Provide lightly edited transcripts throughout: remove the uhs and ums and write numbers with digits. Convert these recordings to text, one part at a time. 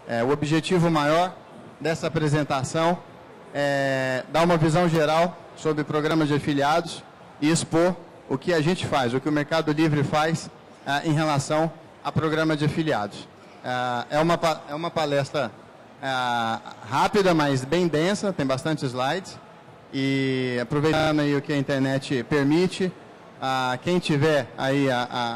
O objetivo maior dessa apresentação é dar uma visão geral sobre programas de afiliados e expor o que a gente faz, o que o Mercado Livre faz em relação a programa de afiliados. É uma palestra rápida, mas bem densa, tem bastante slides. E aproveitando aí o que a internet permite, quem tiver aí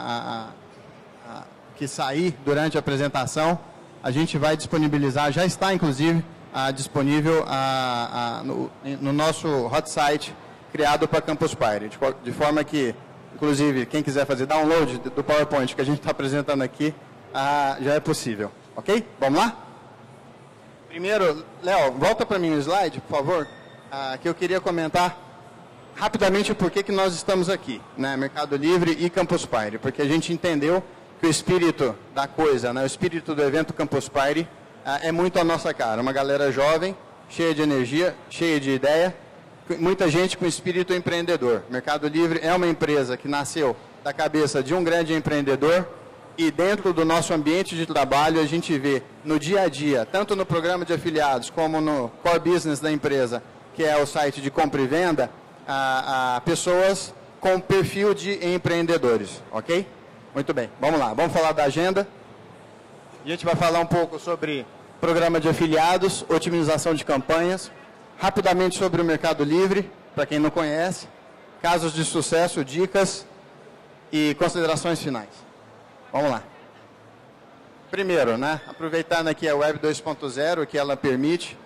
que sair durante a apresentação, a gente vai disponibilizar, já está inclusive disponível no nosso hot site criado para Campus Party, de forma que, inclusive, quem quiser fazer download do PowerPoint que a gente está apresentando aqui, já é possível. Ok? Vamos lá? Primeiro, Léo, volta para mim o slide, por favor, que eu queria comentar rapidamente o porquê que nós estamos aqui, né, Mercado Livre e Campus Party, porque a gente entendeu que o espírito da coisa, né, o espírito do evento Campus Party é muito a nossa cara, uma galera jovem, cheia de energia, cheia de ideia, muita gente com espírito empreendedor. Mercado Livre é uma empresa que nasceu da cabeça de um grande empreendedor e dentro do nosso ambiente de trabalho a gente vê no dia a dia, tanto no programa de afiliados como no core business da empresa, que é o site de compra e venda, pessoas com perfil de empreendedores, ok? Muito bem, vamos lá, vamos falar da agenda. A gente vai falar um pouco sobre programa de afiliados, otimização de campanhas, rapidamente sobre o Mercado Livre, para quem não conhece, casos de sucesso, dicas e considerações finais. Vamos lá. Primeiro, né, aproveitando aqui a Web 2.0, que ela permite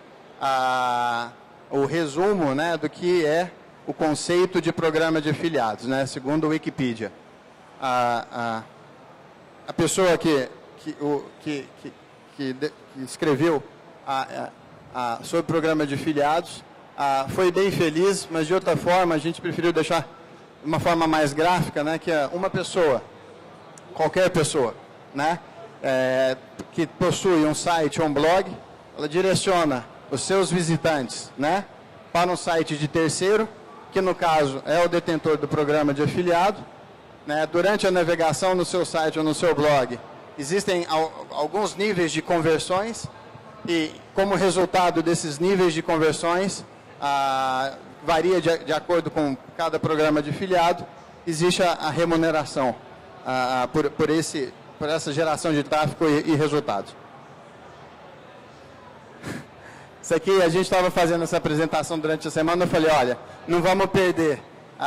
o resumo, né, do que é o conceito de programa de afiliados, né, segundo a Wikipedia. A pessoa que escreveu sobre programa de afiliados foi bem feliz, mas de outra forma a gente preferiu deixar de uma forma mais gráfica, né, que é uma pessoa, qualquer pessoa, né, que possui um site ou um blog, ela direciona os seus visitantes, né, para um site de terceiro, que no caso é o detentor do programa de afiliado, né, durante a navegação no seu site ou no seu blog, existem alguns níveis de conversões e, como resultado desses níveis de conversões, varia de acordo com cada programa de afiliado, existe a remuneração por essa geração de tráfego e resultados. Isso aqui, a gente estava fazendo essa apresentação durante a semana, eu falei, olha, não vamos perder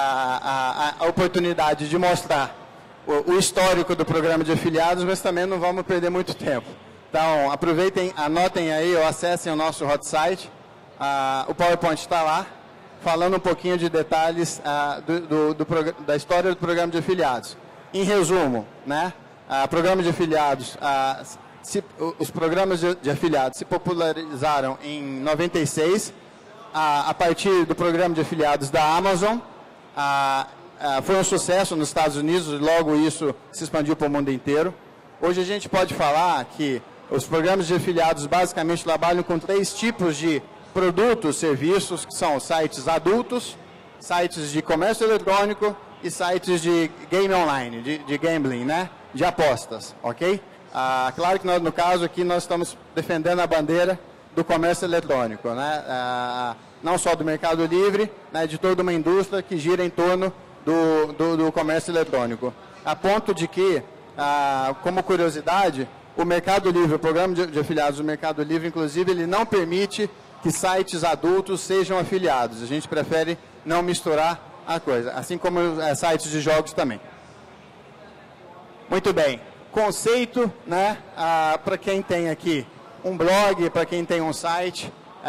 a oportunidade de mostrar o histórico do programa de afiliados, mas também não vamos perder muito tempo. Então, aproveitem, anotem aí ou acessem o nosso hot site. O PowerPoint está lá, falando um pouquinho de detalhes da história do programa de afiliados. Em resumo, né, programa de afiliados, os programas de afiliados se popularizaram em 96, a partir do programa de afiliados da Amazon. Foi um sucesso nos Estados Unidos, logo isso se expandiu para o mundo inteiro. Hoje a gente pode falar que os programas de afiliados basicamente trabalham com 3 tipos de produtos, serviços, que são sites adultos, sites de comércio eletrônico e sites de game online, de gambling, né? De apostas, ok? Claro que no caso aqui nós estamos defendendo a bandeira do comércio eletrônico, né? Não só do Mercado Livre, né? De toda uma indústria que gira em torno do comércio eletrônico. A ponto de que, como curiosidade, o Mercado Livre, o programa de afiliados do Mercado Livre, inclusive, ele não permite que sites adultos sejam afiliados. A gente prefere não misturar a coisa, assim como sites de jogos também. Muito bem. Conceito, né, para quem tem aqui um blog, para quem tem um site,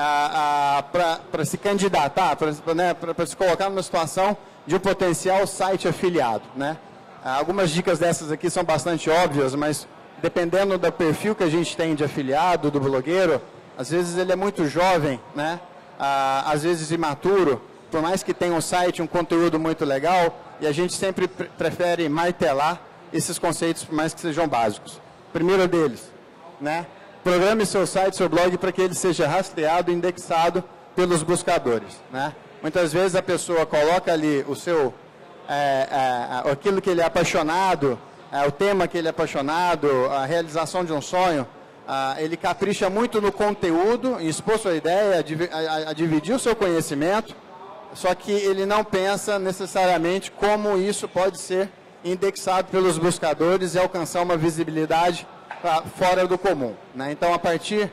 para se candidatar, para se colocar numa situação de um potencial site afiliado, né? Algumas dicas dessas aqui são bastante óbvias, mas dependendo do perfil que a gente tem de afiliado, do blogueiro, às vezes ele é muito jovem, né? Às vezes imaturo, por mais que tenha um site, um conteúdo muito legal, e a gente sempre prefere martelar esses conceitos, por mais que sejam básicos. Primeiro deles, né? Programe seu site, seu blog, para que ele seja rastreado e indexado pelos buscadores, né? Muitas vezes a pessoa coloca ali o seu, aquilo que ele é apaixonado, o tema que ele é apaixonado, a realização de um sonho, ele capricha muito no conteúdo, em expor sua ideia, a dividir o seu conhecimento, só que ele não pensa necessariamente como isso pode ser indexado pelos buscadores e alcançar uma visibilidade fora do comum, né? Então, a partir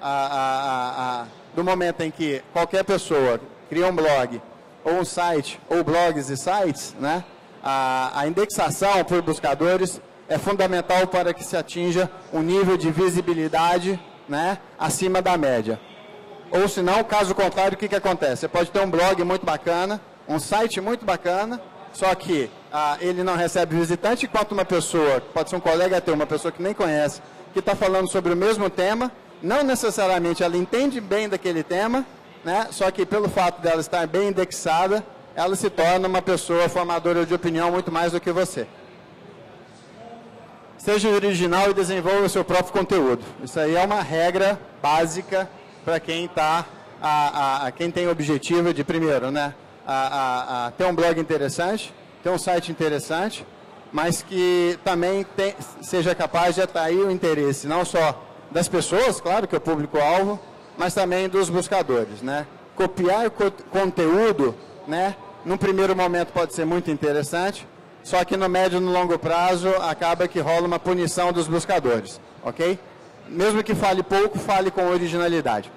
do momento em que qualquer pessoa cria um blog, ou um site, ou blogs e sites, né? A indexação por buscadores é fundamental para que se atinja um nível de visibilidade, né, acima da média. Ou se não, caso contrário, o que acontece? Você pode ter um blog muito bacana, um site muito bacana, só que ele não recebe visitante, enquanto uma pessoa, pode ser um colega teu, uma pessoa que nem conhece, que está falando sobre o mesmo tema, não necessariamente ela entende bem daquele tema, né, só que pelo fato dela estar bem indexada, ela se torna uma pessoa formadora de opinião muito mais do que você. Seja original e desenvolva o seu próprio conteúdo. Isso aí é uma regra básica para quem quem tem o objetivo de, primeiro, né, ter um blog interessante, ter um site interessante, mas que também seja capaz de atrair o interesse, não só das pessoas, claro que é o público-alvo, mas também dos buscadores, né? Copiar conteúdo, né, num primeiro momento pode ser muito interessante, só que no médio e no longo prazo acaba que rola uma punição dos buscadores, ok? Mesmo que fale pouco, fale com originalidade.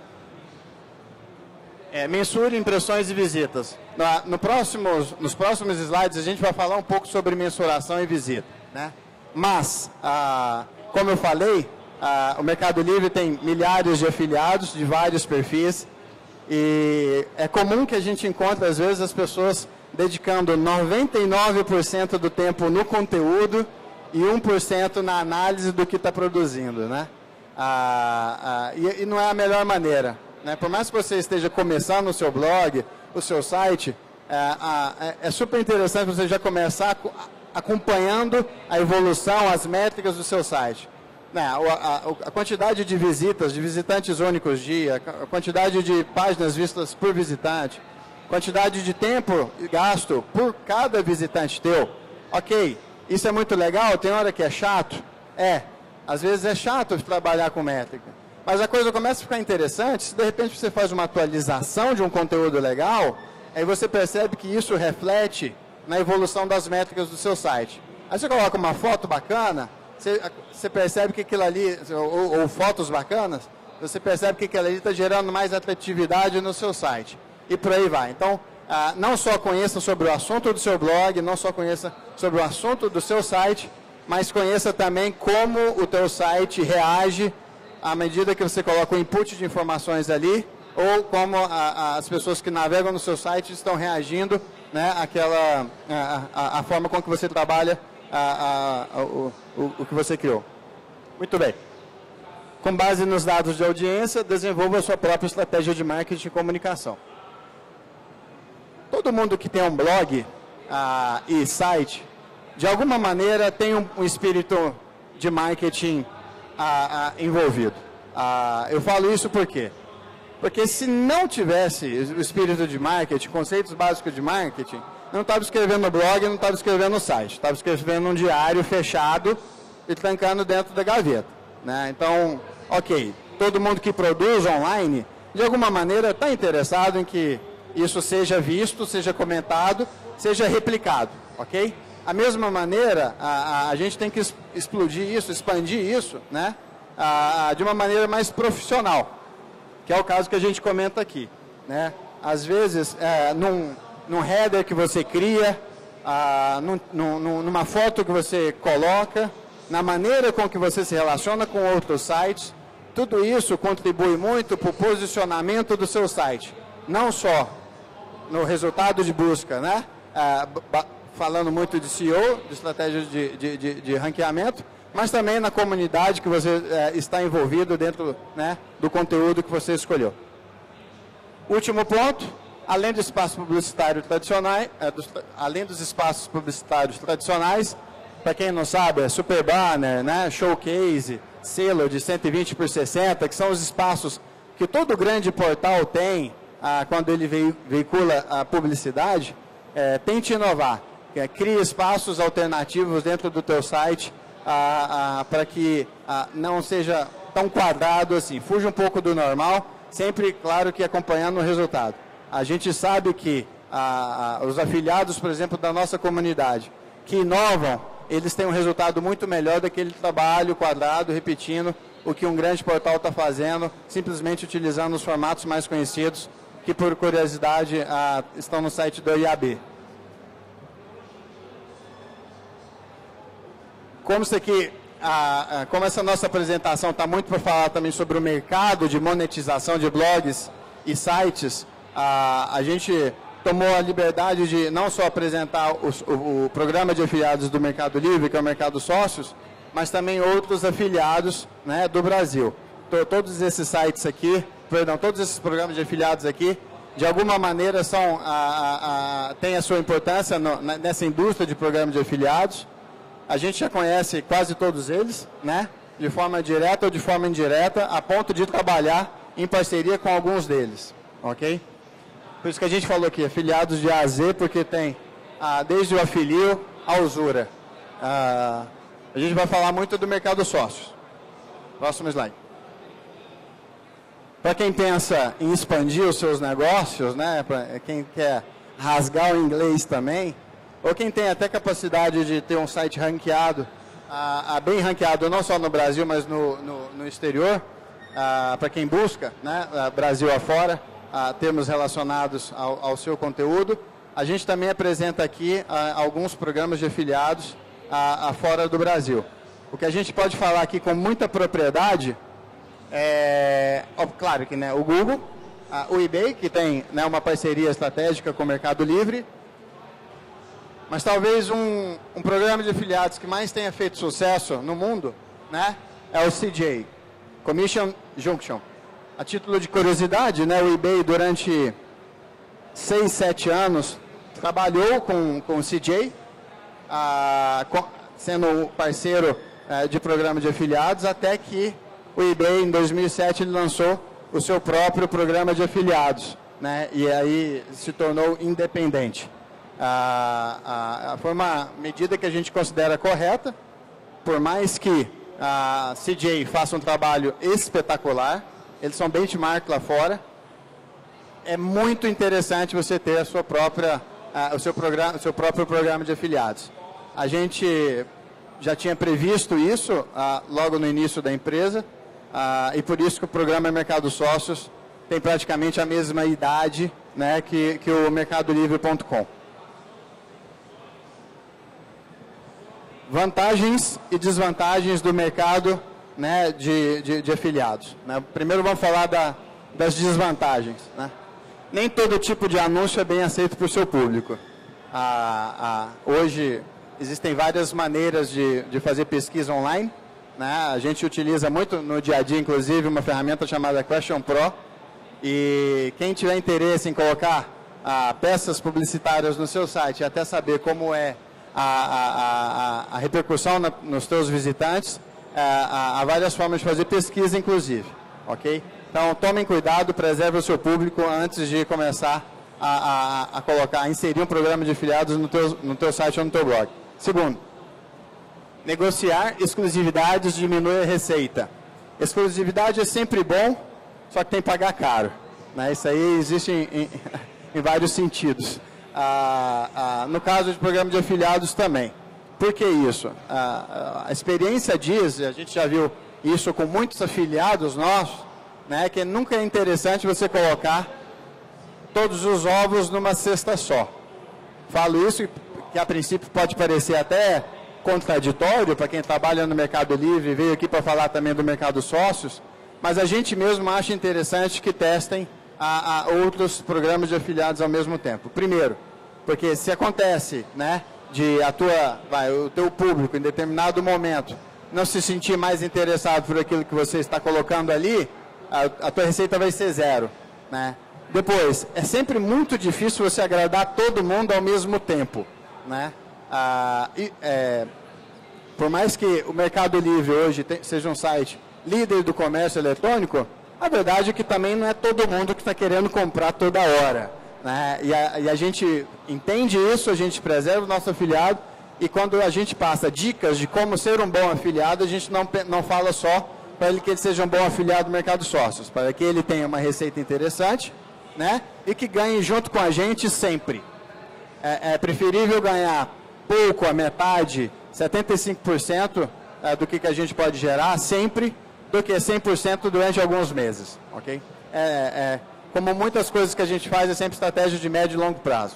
Mensure impressões e visitas. Nos próximos slides a gente vai falar um pouco sobre mensuração e visita, né? Mas, como eu falei, o Mercado Livre tem milhares de afiliados de vários perfis e é comum que a gente encontre, às vezes, as pessoas dedicando 99% do tempo no conteúdo e 1% na análise do que está produzindo, né? E não é a melhor maneira, né? Por mais que você esteja começando o seu blog, o seu site, é super interessante você já começar acompanhando a evolução, as métricas do seu site. A quantidade de visitas, de visitantes únicos dia, a quantidade de páginas vistas por visitante, quantidade de tempo gasto por cada visitante teu. Ok, isso é muito legal, tem hora que é chato? Às vezes é chato trabalhar com métrica. Mas a coisa começa a ficar interessante se de repente você faz uma atualização de um conteúdo legal, aí você percebe que isso reflete na evolução das métricas do seu site. Aí você coloca uma foto bacana, você percebe que aquilo ali, ou fotos bacanas, você percebe que aquilo ali está gerando mais atratividade no seu site. E por aí vai. Então, não só conheça sobre o assunto do seu blog, não só conheça sobre o assunto do seu site, mas conheça também como o teu site reage à medida que você coloca o input de informações ali, ou como as pessoas que navegam no seu site estão reagindo, né, a forma com que você trabalha o que você criou. Muito bem. Com base nos dados de audiência, desenvolva a sua própria estratégia de marketing e comunicação. Todo mundo que tem um blog e site, de alguma maneira tem um espírito de marketing envolvido. Eu falo isso por quê? Porque se não tivesse o espírito de marketing, conceitos básicos de marketing, não estava escrevendo no blog, não estava escrevendo no site, estava escrevendo um diário fechado e trancando dentro da gaveta, né? Então, ok, todo mundo que produz online, de alguma maneira está interessado em que isso seja visto, seja comentado, seja replicado, ok? A mesma maneira, a gente tem que explodir isso, expandir isso, né? De uma maneira mais profissional, que é o caso que a gente comenta aqui, né? Às vezes, num header que você cria, numa foto que você coloca, na maneira com que você se relaciona com outros sites, tudo isso contribui muito para o posicionamento do seu site. Não só no resultado de busca, né? Falando muito de SEO, de estratégias de ranqueamento, mas também na comunidade que você está envolvido dentro, né, do conteúdo que você escolheu. Último ponto, além do espaço publicitário tradicional, além dos espaços publicitários tradicionais, para quem não sabe, é Super Banner, né, Showcase, selo de 120 por 60, que são os espaços que todo grande portal tem quando ele veicula a publicidade. Tente inovar, crie espaços alternativos dentro do teu site para que não seja tão quadrado assim. Fuja um pouco do normal, sempre, claro, que acompanhando o resultado. A gente sabe que os afiliados, por exemplo, da nossa comunidade, que inovam, eles têm um resultado muito melhor daquele trabalho quadrado, repetindo o que um grande portal está fazendo, simplesmente utilizando os formatos mais conhecidos, que por curiosidade estão no site do IAB. Como isso aqui, como essa nossa apresentação está muito para falar também sobre o mercado de monetização de blogs e sites, a gente tomou a liberdade de não só apresentar o programa de afiliados do Mercado Livre, que é o Mercado Sócios, mas também outros afiliados, né, do Brasil. Todos esses sites aqui, todos esses programas de afiliados aqui, de alguma maneira têm a sua importância nessa indústria de programas de afiliados. A gente já conhece quase todos eles, né, de forma direta ou de forma indireta, a ponto de trabalhar em parceria com alguns deles, ok? Por isso que a gente falou aqui, afiliados de A a Z, porque tem desde o Afilio à Usura. A gente vai falar muito do mercado sócios. Próximo slide. Para quem pensa em expandir os seus negócios, né, para quem quer rasgar o inglês também, ou quem tem até capacidade de ter um site ranqueado, bem ranqueado não só no Brasil, mas no exterior, para quem busca, né, Brasil afora, termos relacionados ao seu conteúdo, a gente também apresenta aqui alguns programas de afiliados fora do Brasil. O que a gente pode falar aqui com muita propriedade claro que, né, o Google, o eBay, que tem, né, uma parceria estratégica com o Mercado Livre, mas talvez um programa de afiliados que mais tenha feito sucesso no mundo, né, é o CJ, Commission Junction. A título de curiosidade, né, o eBay durante 6, 7 anos trabalhou com o CJ, sendo parceiro de programa de afiliados, até que o eBay, em 2007, ele lançou o seu próprio programa de afiliados, né, e aí se tornou independente. Foi uma medida que a gente considera correta, por mais que a CJ faça um trabalho espetacular, eles são benchmark lá fora, é muito interessante você ter o seu próprio programa de afiliados. A gente já tinha previsto isso logo no início da empresa, e por isso que o programa Mercado Sócios tem praticamente a mesma idade, né, que o mercadolivre.com. Vantagens e desvantagens do mercado, né, de afiliados. Né? Primeiro vamos falar das desvantagens. Né? Nem todo tipo de anúncio é bem aceito por seu público. Hoje existem várias maneiras de fazer pesquisa online. Né? A gente utiliza muito no dia a dia, inclusive, uma ferramenta chamada Question Pro. E quem tiver interesse em colocar peças publicitárias no seu site e até saber como é a repercussão nos seus visitantes, há várias formas de fazer pesquisa, inclusive. Ok? Então, tomem cuidado, preserve o seu público antes de começar a inserir um programa de afiliados no teu site ou no teu blog. Segundo, negociar exclusividades diminui a receita. Exclusividade é sempre bom, só que tem que pagar caro. Né? Isso aí existe em vários sentidos. No caso de programa de afiliados também. Por que isso? A experiência diz, a gente já viu isso com muitos afiliados nossos, né, que nunca é interessante você colocar todos os ovos numa cesta só. Falo isso que a princípio pode parecer até contraditório para quem trabalha no Mercado Livre e veio aqui para falar também do Mercado Sócios, mas a gente mesmo acha interessante que testem outros programas de afiliados ao mesmo tempo. Primeiro, porque se acontece, né, o teu público em determinado momento não se sentir mais interessado por aquilo que você está colocando ali, a tua receita vai ser zero. Né? Depois, é sempre muito difícil você agradar todo mundo ao mesmo tempo. Né? Por mais que o Mercado Livre hoje seja um site líder do comércio eletrônico, a verdade é que também não é todo mundo que está querendo comprar toda hora. Né? E a gente entende isso, a gente preserva o nosso afiliado, e quando a gente passa dicas de como ser um bom afiliado, a gente não fala só para que ele seja um bom afiliado do mercado de sócios, para que ele tenha uma receita interessante, né, e que ganhe junto com a gente sempre. É preferível ganhar pouco, a metade, 75% do que a gente pode gerar sempre, do que 100% durante alguns meses, ok? Como muitas coisas que a gente faz, é sempre estratégia de médio e longo prazo.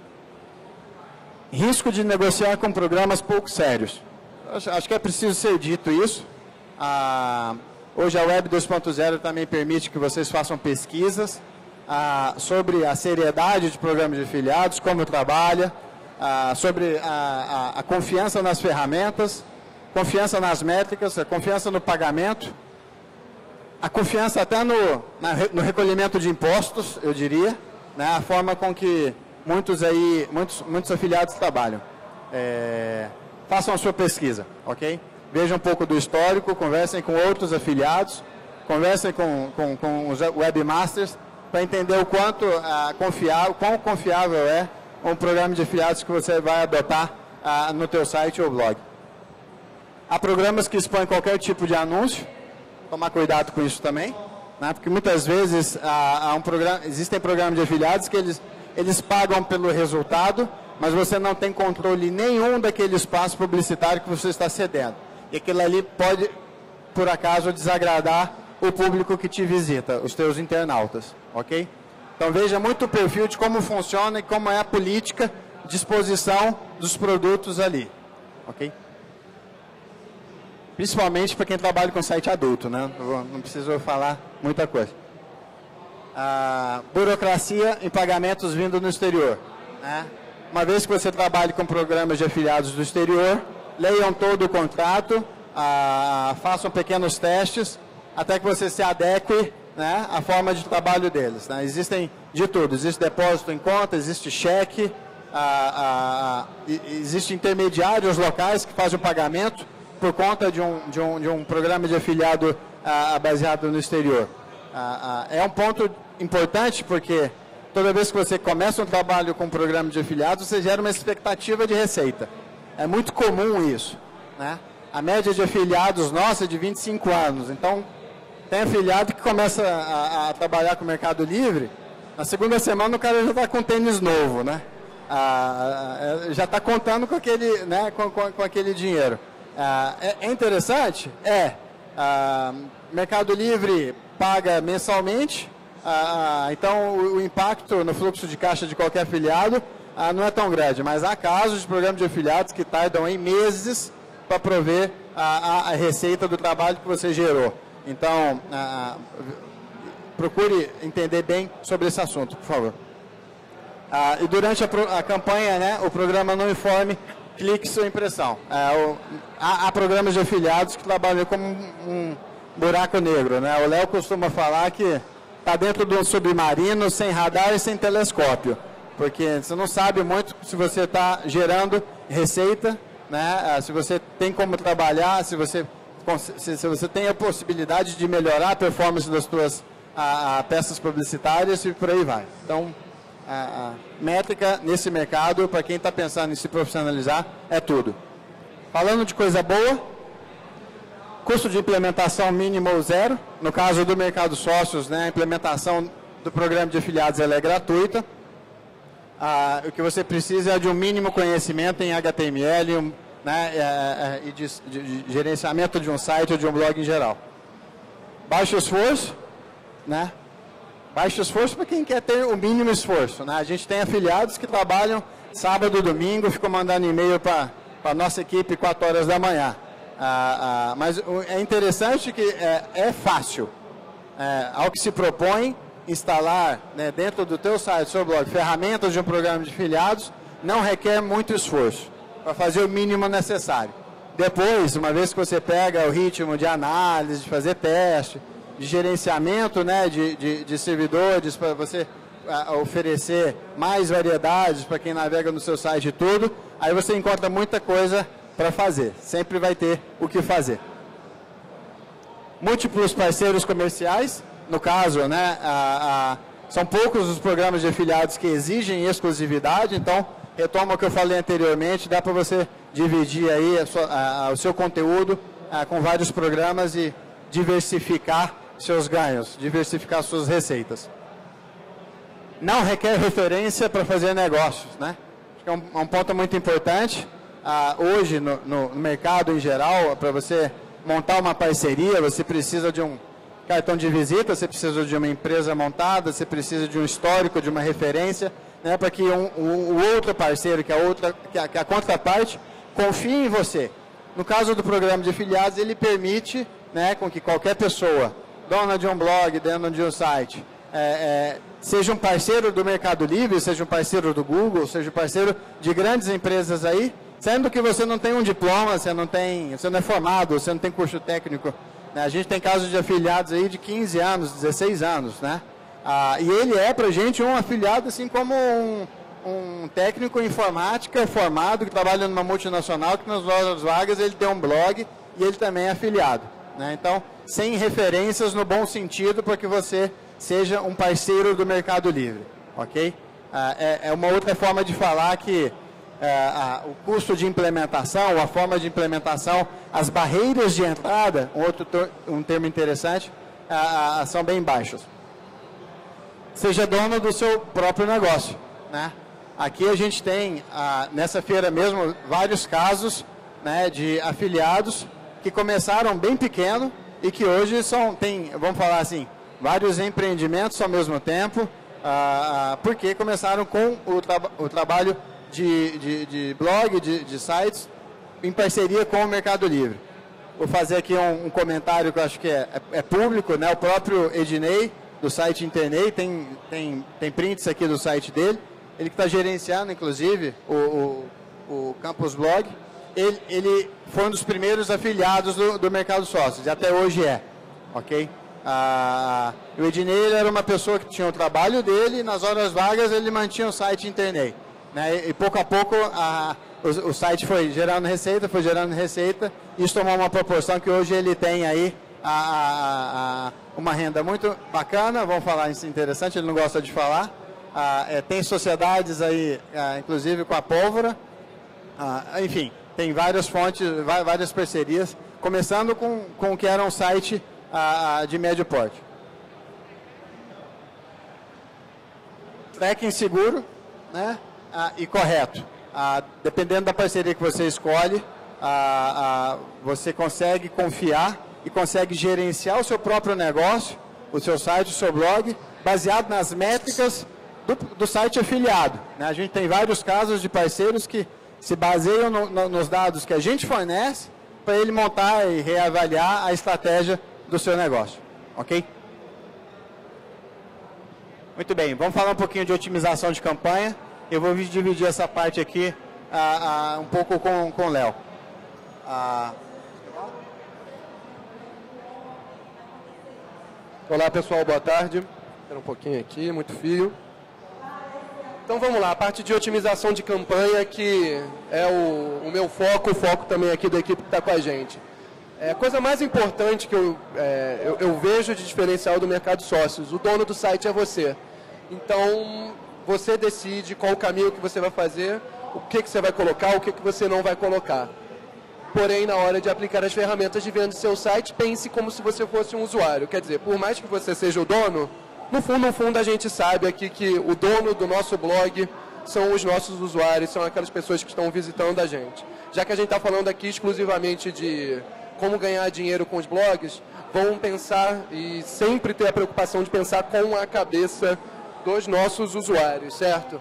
Risco de negociar com programas pouco sérios. Acho que é preciso ser dito isso. Hoje a Web 2.0 também permite que vocês façam pesquisas sobre a seriedade de programas de afiliados, como trabalha, sobre a confiança nas ferramentas, confiança nas métricas, a confiança no pagamento, a confiança até no recolhimento de impostos, eu diria, né, a forma com que muitos afiliados trabalham. Façam a sua pesquisa, ok? Vejam um pouco do histórico, conversem com outros afiliados, conversem com os webmasters, para entender o quão confiável é um programa de afiliados que você vai adotar no teu site ou blog. Há programas que expõem qualquer tipo de anúncio, tomar cuidado com isso também, né? Porque muitas vezes existem programas de afiliados que eles pagam pelo resultado, mas você não tem controle nenhum daquele espaço publicitário que você está cedendo. E aquilo ali pode, por acaso, desagradar o público que te visita, os teus internautas, ok? Então veja muito o perfil de como funciona e como é a política de exposição dos produtos ali, ok? Principalmente para quem trabalha com site adulto, né? Não preciso falar muita coisa. Burocracia em pagamentos vindo no exterior, né? Uma vez que você trabalhe com programas de afiliados do exterior, leiam todo o contrato, façam pequenos testes, até que você se adeque, né, à forma de trabalho deles, né? Existem de tudo, existe depósito em conta, existe cheque, existe intermediários locais que fazem o pagamento por conta de um programa de afiliado baseado no exterior. É um ponto importante porque toda vez que você começa um trabalho com um programa de afiliados, você gera uma expectativa de receita. É muito comum isso, né? A média de afiliados nossa é de 25 anos, então tem afiliado que começa a trabalhar com o Mercado Livre, na segunda semana o cara já está com tênis novo, né? Já está contando com aquele, né, com aquele dinheiro. É interessante? Mercado Livre paga mensalmente, então o impacto no fluxo de caixa de qualquer afiliado não é tão grande, mas há casos de programas de afiliados que tardam em meses para prover a receita do trabalho que você gerou. Então, procure entender bem sobre esse assunto, por favor. E durante a campanha, né, o programa não informe, clique sua impressão. Há programas de afiliados que trabalham como um buraco negro, né? O Léo costuma falar que está dentro de um submarino, sem radar e sem telescópio, porque você não sabe muito se você está gerando receita, né? Se você tem como trabalhar, se você tem a possibilidade de melhorar a performance das suas peças publicitárias e por aí vai. Então, a métrica nesse mercado, para quem está pensando em se profissionalizar, é tudo. Falando de coisa boa, custo de implementação mínimo ou zero. No caso do mercado sócios, né, a implementação do programa de afiliados ela é gratuita. O que você precisa é de um mínimo conhecimento em HTML, né, e de gerenciamento de um site ou de um blog em geral. Baixo esforço, né? Baixo esforço para quem quer ter o mínimo esforço, né? A gente tem afiliados que trabalham sábado e domingo, ficam mandando e-mail para a nossa equipe 4 horas da manhã. Mas é interessante que é fácil. Ao que se propõe, instalar, né, dentro do teu site, seu blog, ferramentas de um programa de afiliados, não requer muito esforço para fazer o mínimo necessário. Depois, uma vez que você pega o ritmo de análise, de fazer teste, de gerenciamento, né, de servidores, para você oferecer mais variedades para quem navega no seu site e tudo, aí você encontra muita coisa para fazer. Sempre vai ter o que fazer. Múltiplos parceiros comerciais, no caso, né, são poucos os programas de afiliados que exigem exclusividade, então, retoma o que eu falei anteriormente, dá para você dividir aí o seu conteúdo com vários programas e diversificar seus ganhos, diversificar suas receitas. Não requer referência para fazer negócios, né? Acho que é um ponto muito importante. Hoje, no mercado em geral, para você montar uma parceria, você precisa de um cartão de visita, você precisa de uma empresa montada, você precisa de um histórico, de uma referência, né, para que o outro parceiro, que a contraparte, confie em você. No caso do programa de afiliados, ele permite, né, com que qualquer pessoa, dona de um blog, dona de um site, seja um parceiro do Mercado Livre, seja um parceiro do Google, seja um parceiro de grandes empresas aí, sendo que você não tem um diploma, você não é formado, você não tem curso técnico. Né? A gente tem casos de afiliados aí de 15 anos, 16 anos, né? E ele é para a gente um afiliado, assim como um técnico em informática formado, que trabalha numa multinacional, que nas horas vagas ele tem um blog e ele também é afiliado. Né? Então, sem referências no bom sentido, para que você seja um parceiro do Mercado Livre. Ok? É uma outra forma de falar que o custo de implementação, a forma de implementação, as barreiras de entrada, um termo interessante, são bem baixas. Seja dono do seu próprio negócio. Né? Aqui a gente tem, nessa feira mesmo, vários casos, né, de afiliados que começaram bem pequeno e que hoje tem, vamos falar assim, vários empreendimentos ao mesmo tempo, porque começaram com o trabalho de blog, de sites, em parceria com o Mercado Livre. Vou fazer aqui um comentário que eu acho que é público, né? O próprio Ednei, do site Internei, tem prints aqui do site dele, ele que está gerenciando, inclusive, o Campus Blog. Ele foi um dos primeiros afiliados do Mercado Sócios, e até hoje é, ok? O Ednei, ele era uma pessoa que tinha o trabalho dele, e nas horas vagas ele mantinha o site Internei. Né? E pouco a pouco o site foi gerando receita, e isso tomou uma proporção que hoje ele tem aí uma renda muito bacana, vamos falar isso interessante, ele não gosta de falar. Tem sociedades aí, inclusive com a Pólvora, enfim, tem várias fontes, várias parcerias, começando com o que era um site de médio porte. Tracking seguro, né? E correto. Dependendo da parceria que você escolhe, você consegue confiar e consegue gerenciar o seu próprio negócio, o seu site, o seu blog, baseado nas métricas do site afiliado. Né? A gente tem vários casos de parceiros que se baseiam nos dados que a gente fornece para ele montar e reavaliar a estratégia do seu negócio. Ok? Muito bem, vamos falar um pouquinho de otimização de campanha. Eu vou dividir essa parte aqui um pouco com o Léo. Olá pessoal, boa tarde. Espera um pouquinho aqui, muito fio. Então vamos lá, a parte de otimização de campanha, que é o meu foco, o foco também aqui da equipe que está com a gente. A coisa mais importante que eu vejo de diferencial do Mercado Sócios, o dono do site é você. Então, você decide qual o caminho que você vai fazer, o que você vai colocar, o que você não vai colocar. Porém, na hora de aplicar as ferramentas de venda do seu site, pense como se você fosse um usuário. Quer dizer, por mais que você seja o dono, no fundo a gente sabe aqui que o dono do nosso blog são os nossos usuários, são aquelas pessoas que estão visitando a gente. Já que a gente está falando aqui exclusivamente de como ganhar dinheiro com os blogs, vamos pensar e sempre ter a preocupação de pensar com a cabeça dos nossos usuários, certo?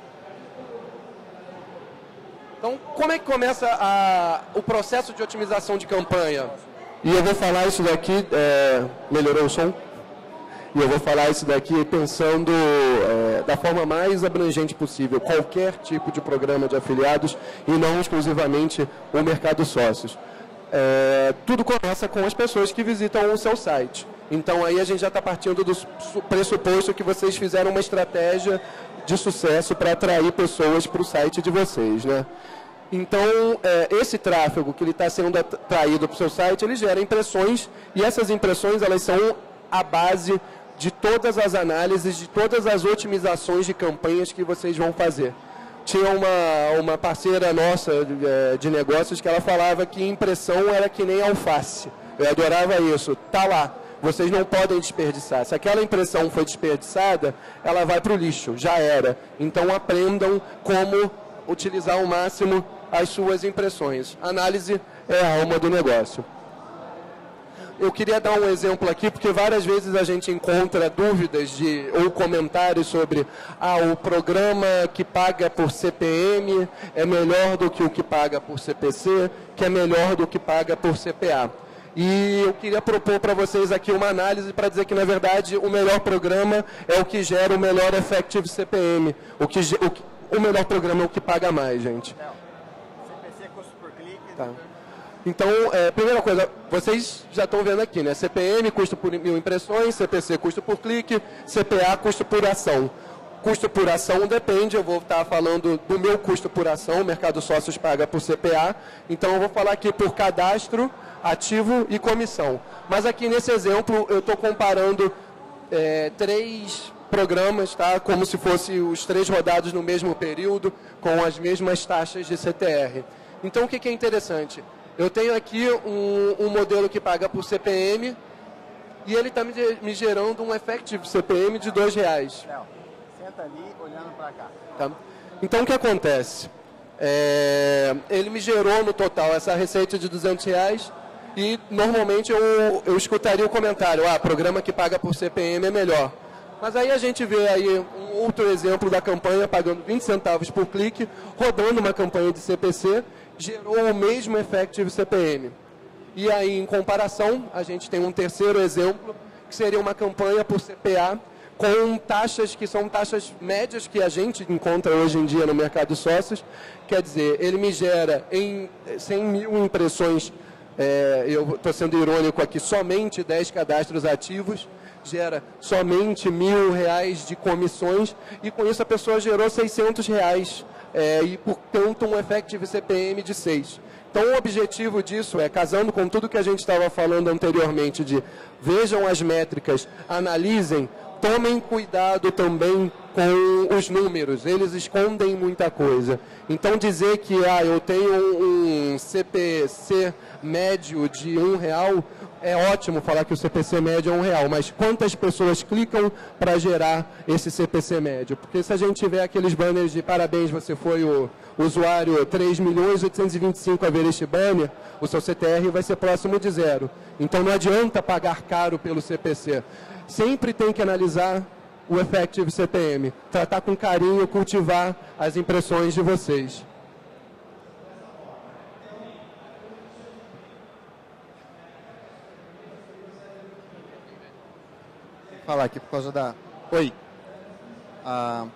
Então, como é que começa o processo de otimização de campanha? E eu vou falar isso daqui, melhorou o som? E eu vou falar isso daqui pensando da forma mais abrangente possível, qualquer tipo de programa de afiliados e não exclusivamente o Mercado Sócios. Tudo começa com as pessoas que visitam o seu site. Então aí a gente já está partindo do pressuposto que vocês fizeram uma estratégia de sucesso para atrair pessoas para o site de vocês, né? Então, esse tráfego que ele está sendo atraído para o seu site, ele gera impressões, e essas impressões elas são a base de todas as análises, de todas as otimizações de campanhas que vocês vão fazer. Tinha uma parceira nossa de negócios que ela falava que impressão era que nem alface. Eu adorava isso. Tá lá. vocês não podem desperdiçar. Se aquela impressão foi desperdiçada, ela vai para o lixo, já era. Então aprendam como utilizar ao máximo as suas impressões. Análise é a alma do negócio. Eu queria dar um exemplo aqui, porque várias vezes a gente encontra dúvidas ou comentários sobre o programa que paga por CPM é melhor do que o que paga por CPC, que é melhor do que paga por CPA. E eu queria propor para vocês aqui uma análise para dizer que, na verdade, o melhor programa é o que gera o melhor Effective CPM. O melhor programa é o que paga mais, gente. CPC, custo por clique. Tá. Então, primeira coisa, vocês já estão vendo aqui, né? CPM, custo por 1000 impressões, CPC, custo por clique, CPA, custo por ação. Custo por ação depende, eu vou estar falando do meu custo por ação, o Mercado Sócios paga por CPA, então eu vou falar aqui por cadastro, ativo e comissão. Mas aqui nesse exemplo eu estou comparando 3 programas, tá? Como se fossem os 3 rodados no mesmo período, com as mesmas taxas de CTR. Então o que é interessante? Eu tenho aqui um modelo que paga por CPM e ele está me gerando um Effective CPM de R$2. Léo, senta ali olhando para cá. Tá? Então o que acontece? Ele me gerou no total essa receita de R$200 e normalmente eu escutaria o comentário, programa que paga por CPM é melhor. Mas aí a gente vê aí um outro exemplo da campanha pagando 20 centavos por clique, rodando uma campanha de CPC, gerou o mesmo Effective CPM. E aí, em comparação, a gente tem um terceiro exemplo, que seria uma campanha por CPA, com taxas que são taxas médias que a gente encontra hoje em dia no mercado de sócios. Quer dizer, ele me gera em 100.000 impressões, eu estou sendo irônico aqui, somente 10 cadastros ativos, gera somente R$1.000 de comissões, e com isso a pessoa gerou R$600, e portanto um Effective CPM de 6. Então o objetivo disso casando com tudo que a gente estava falando anteriormente, de vejam as métricas, analisem, tomem cuidado também com os números, eles escondem muita coisa. Então dizer que eu tenho um CPC médio de R$1, é ótimo falar que o CPC médio é R$1, mas quantas pessoas clicam para gerar esse CPC médio? Porque se a gente tiver aqueles banners de parabéns, você foi o usuário 3.825 a ver este banner, o seu CTR vai ser próximo de 0. Então não adianta pagar caro pelo CPC. Sempre tem que analisar o Effective CPM, tratar com carinho, cultivar as impressões de vocês. Falar aqui por causa da... Oi. A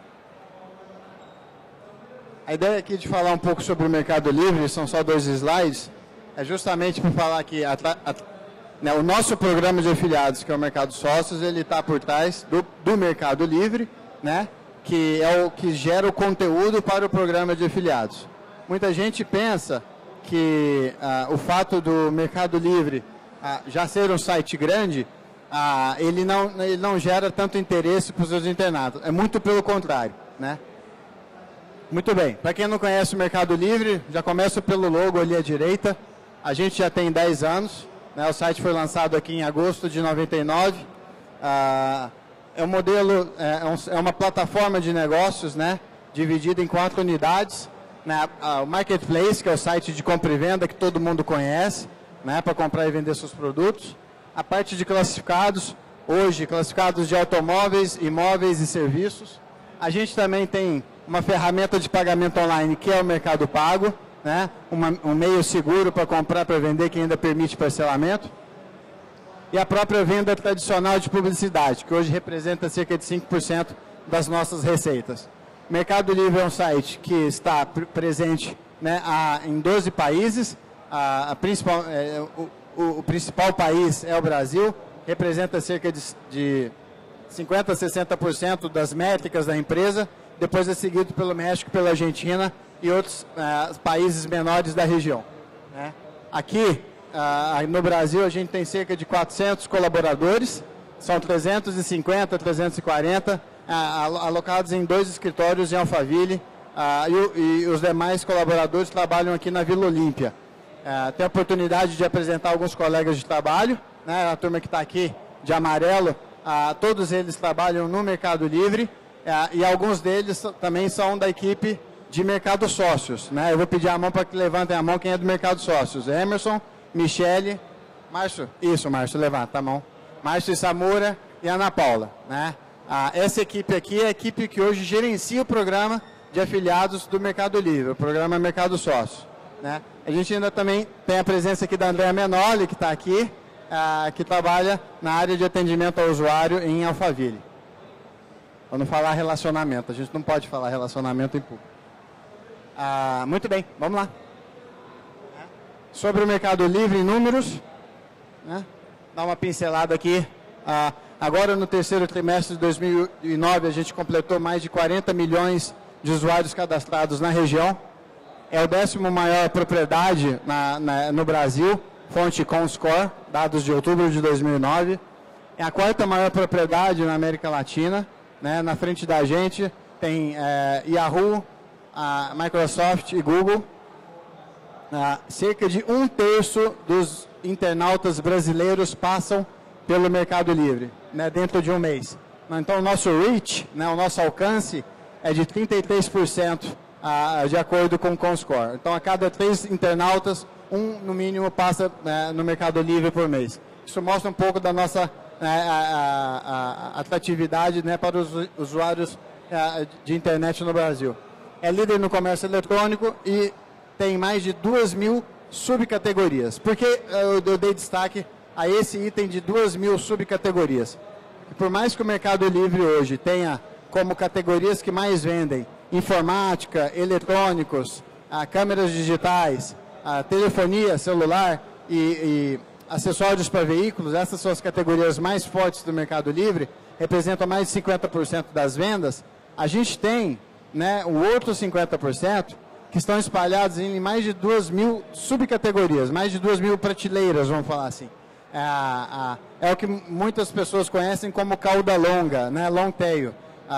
ideia aqui de falar um pouco sobre o Mercado Livre, são só 2 slides, é justamente para falar que o nosso programa de afiliados, que é o Mercado Sócios, ele está por trás do Mercado Livre, né, que é o que gera o conteúdo para o programa de afiliados. Muita gente pensa que o fato do Mercado Livre já ser um site grande, ele não gera tanto interesse para os seus internados. É muito pelo contrário, né? Muito bem. Para quem não conhece o Mercado Livre, já começo pelo logo ali à direita. A gente já tem 10 anos. Né? O site foi lançado aqui em agosto de 99. É um modelo, é uma plataforma de negócios, né? Dividida em 4 unidades. Né? O Marketplace, que é o site de compra e venda que todo mundo conhece, né? Para comprar e vender seus produtos. A parte de classificados, hoje classificados de automóveis, imóveis e serviços. A gente também tem uma ferramenta de pagamento online que é o Mercado Pago, né? Um meio seguro para comprar, para vender, que ainda permite parcelamento. E a própria venda tradicional de publicidade, que hoje representa cerca de 5% das nossas receitas. O Mercado Livre é um site que está presente, né, em 12 países. O principal país é o Brasil, representa cerca de 50% a 60% das métricas da empresa, depois é seguido pelo México, pela Argentina e outros países menores da região. Né? Aqui, no Brasil, a gente tem cerca de 400 colaboradores, são 350, 340, alocados em 2 escritórios em Alphaville, e os demais colaboradores trabalham aqui na Vila Olímpia. Tenho a oportunidade de apresentar alguns colegas de trabalho, né, a turma que está aqui de amarelo, todos eles trabalham no Mercado Livre, e alguns deles também são da equipe de Mercado Sócios, né? Eu vou pedir a mão para que levantem a mão quem é do Mercado Sócios. Emerson, Michele, Márcio, isso, Márcio, levanta a mão. Márcio Samura e Ana Paula, né? Essa equipe aqui é a equipe que hoje gerencia o programa de afiliados do Mercado Livre, o programa Mercado Sócio, né? A gente ainda também tem a presença aqui da Andréa Menoli, que está aqui, que trabalha na área de atendimento ao usuário em Alphaville. Para não falar relacionamento, a gente não pode falar relacionamento em público. Muito bem, vamos lá. Sobre o Mercado Livre em números, né? Dá uma pincelada aqui. Agora no terceiro trimestre de 2009 a gente completou mais de 40 milhões de usuários cadastrados na região. É o 10º maior propriedade no Brasil, fonte Comscore, dados de outubro de 2009. É a 4ª maior propriedade na América Latina, né? Na frente da gente tem Yahoo, a Microsoft e Google. Cerca de 1/3 dos internautas brasileiros passam pelo Mercado Livre, né, dentro de um mês. Então, o nosso reach, né, o nosso alcance, é de 33%, de acordo com o Comscore. Então, a cada 3 internautas, no mínimo, passa no Mercado Livre por mês. Isso mostra um pouco da nossa atratividade, né, para os usuários de internet no Brasil. É líder no comércio eletrônico e tem mais de 2.000 subcategorias. Por que eu dei destaque a esse item de 2.000 subcategorias? Por mais que o Mercado Livre hoje tenha como categorias que mais vendem informática, eletrônicos, câmeras digitais, telefonia celular e acessórios para veículos, essas são as categorias mais fortes do Mercado Livre, representam mais de 50% das vendas. A gente tem, né, o outro 50%, que estão espalhados em mais de 2.000 subcategorias, mais de 2.000 prateleiras, vamos falar assim. É o que muitas pessoas conhecem como cauda longa, né, long tail.